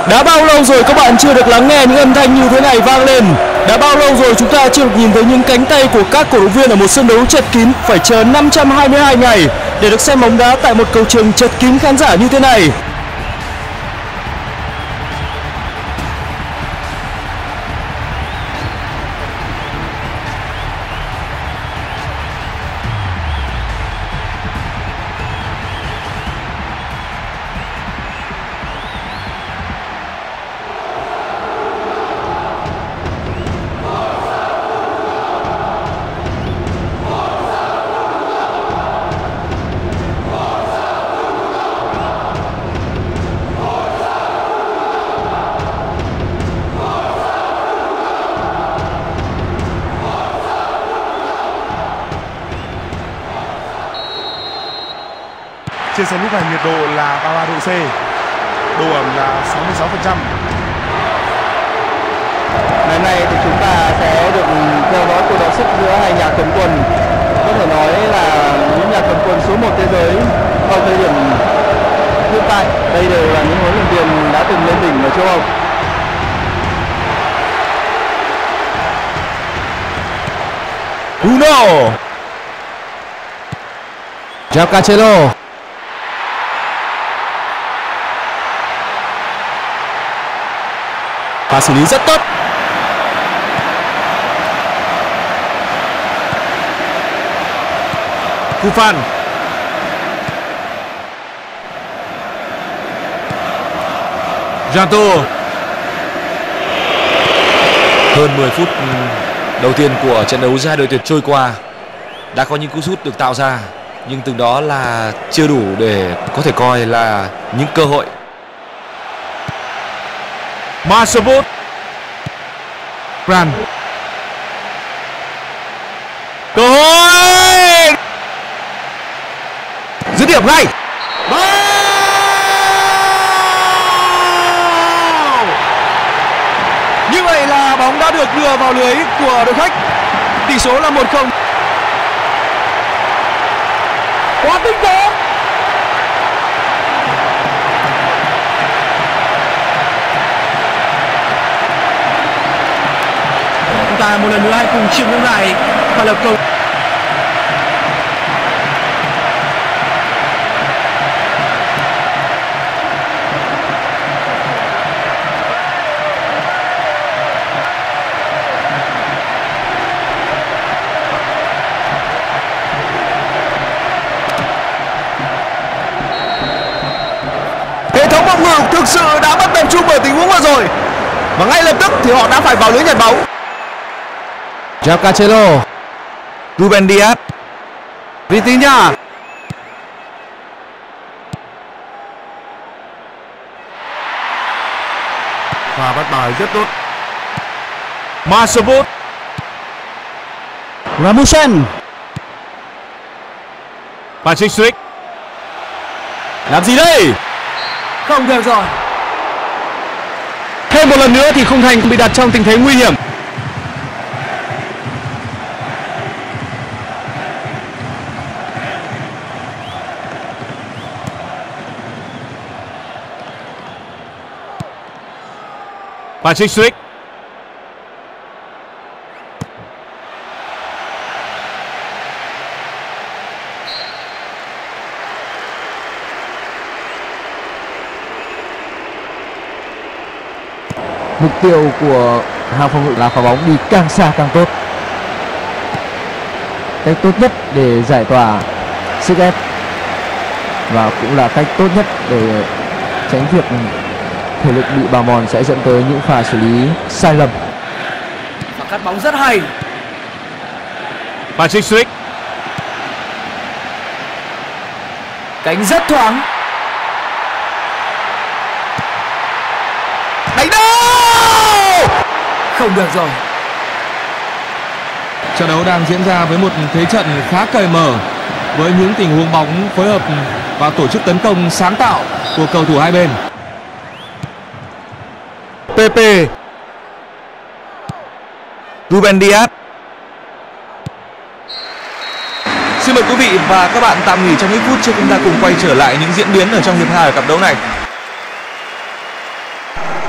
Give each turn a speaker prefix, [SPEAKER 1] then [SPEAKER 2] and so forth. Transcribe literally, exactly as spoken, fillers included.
[SPEAKER 1] Đã bao lâu rồi các bạn chưa được lắng nghe những âm thanh như thế này vang lên? Đã bao lâu rồi chúng ta chưa được nhìn thấy những cánh tay của các cổ động viên ở một sân đấu chật kín, phải chờ năm trăm hai mươi hai ngày để được xem bóng đá tại một cầu trường chật kín khán giả như thế này.
[SPEAKER 2] Trên sân lúc này nhiệt độ là ba mươi ba độ C, độ ẩm là sáu mươi sáu phần trăm.
[SPEAKER 1] Ngày nay thì chúng ta sẽ được theo dõi cuộc đọ sức giữa hai nhà cầm quân, có thể nói là những nhà cầm quân số một thế giới vào thời điểm hiện tại. Đây đều là những huấn luyện viên đã từng lên đỉnh ở châu Âu. Bruno, João Cancelo, và xử lý rất tốt. Buffon, Janto.
[SPEAKER 3] Hơn mười phút đầu tiên của trận đấu giữa hai đội tuyển trôi qua, đã có những cú sút được tạo ra, nhưng từng đó là chưa đủ để có thể coi là những cơ hội.
[SPEAKER 1] Masabut, Brand, cơ hội dứt điểm ngay. Như vậy là bóng đã được đưa vào lưới của đội khách. Tỷ số là một không. Quá tinh tế. Chúng ta một lần nữa hãy cùng chiêm ngưỡng lại pha lập công. Hệ thống phòng ngự thực sự đã mất tập trung ở tình huống vừa rồi, và ngay lập tức thì họ đã phải vào lưới nhặt bóng. João Cancelo, Ruben Dias, Vitinha, và bắt bài rất tốt. Masabut, Ramusen, Patrick Schick. Làm gì đây? Không được rồi. Thêm một lần nữa thì khung thành bị đặt trong tình thế nguy hiểm. Patrick Schick,
[SPEAKER 4] mục tiêu của hàng phòng ngự là phá bóng đi càng xa càng tốt. Cách tốt nhất để giải tỏa sức ép, và cũng là cách tốt nhất để tránh việc thể lực bị bào mòn sẽ dẫn tới những pha xử lý sai lầm.
[SPEAKER 1] Và cắt bóng rất hay. Patrick Schick, cánh rất thoáng. Đánh đâu! Không được rồi.
[SPEAKER 5] Trận đấu đang diễn ra với một thế trận khá cởi mở, với những tình huống bóng phối hợp và tổ chức tấn công sáng tạo của cầu thủ hai bên.
[SPEAKER 1] Pepe, Ruben Dias. Xin mời quý vị và các bạn tạm nghỉ trong ít phút trước chúng ta cùng quay trở lại những diễn biến ở trong hiệp hai ở cặp đấu này.